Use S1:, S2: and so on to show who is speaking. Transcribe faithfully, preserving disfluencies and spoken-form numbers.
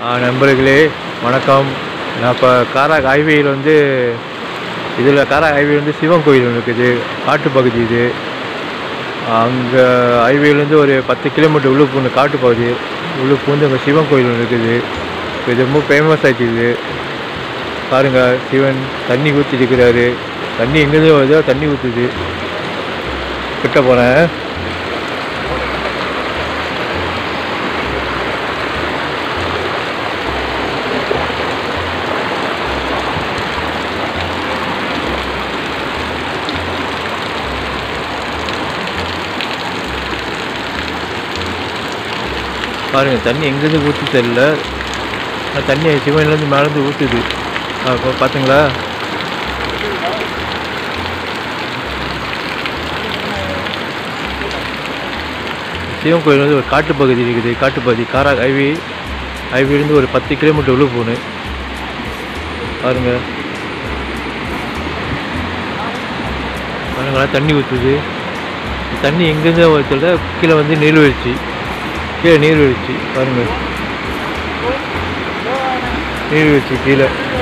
S1: நண்பர்களே வணக்கம். நான் இப்போ காராக் ஹைவேயில் வந்து இதில் காராக் ஹைவே வந்து சிவன் கோயில் ஒன்று இருக்குது, காட்டுப்பகுதி இது. அங்கே ஹைவேலேருந்து ஒரு பத்து கிலோமீட்டர் உள்ளே பூந்து காட்டுப்பகுதி உள்ளே பூந்து அங்கே சிவன் கோயில் ஒன்று இருக்குது. இது ரொம்ப ஃபேமஸ் ஆகிடுது. பாருங்கள், சிவன் தண்ணி ஊற்றிட்டு இருக்கிறாரு. தண்ணி எங்கேருந்து வருதோ தண்ணி ஊற்றுது. கிட்ட போனேன். பாருங்கள், தண்ணி எங்கேருந்து ஊற்றி தெரியல. தண்ணி சிவன்லேருந்து மேலேருந்து ஊற்றுது. இப்போ பார்த்தீங்களா? சிவன் கோயில் வந்து ஒரு காட்டுப்பகுதி இருக்குது. காட்டுப்பகுதி காராக் ஹைவே ஹைவேலேருந்து ஒரு பத்து கிலோமீட்டர் உள்ளே போகணும். பாருங்கள் பாருங்களா, தண்ணி ஊற்றுது. தண்ணி எங்கேருந்து தெரியல. கீழே வந்து நீர்வீழ்ச்சி, கீழே நீர்வீழ்ச்சி. பாருங்கள், நீர்வீழ்ச்சி கீழே.